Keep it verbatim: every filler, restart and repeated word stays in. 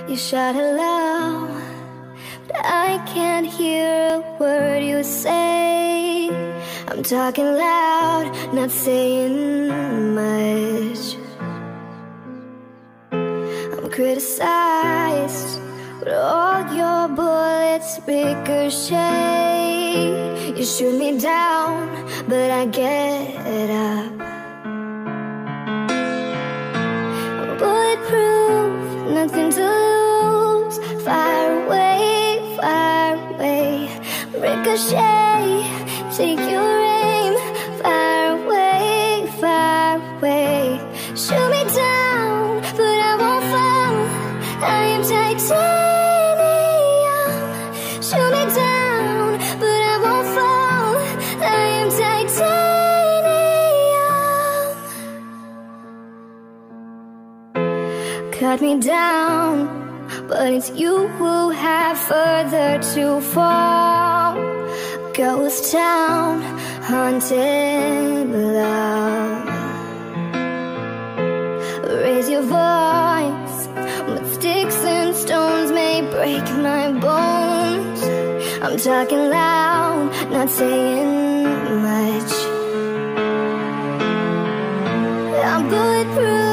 You shout hello, but I can't hear a word you say. I'm talking loud, not saying much. I'm criticized, but all your bullets ricochet. You shoot me down, but I get up. I'm bulletproof, nothing to lose. Fire away, fire away. Ricochet, take your aim. Fire away, fire away. Shoot me down, but I won't fall. I am titanium. Shoot me down, but I won't fall. I am titanium. Cut me down, but it's you who have further to fall. Ghost town, haunted love. Raise your voice, but sticks and stones may break my bones. I'm talking loud, not saying much. I'm bulletproof,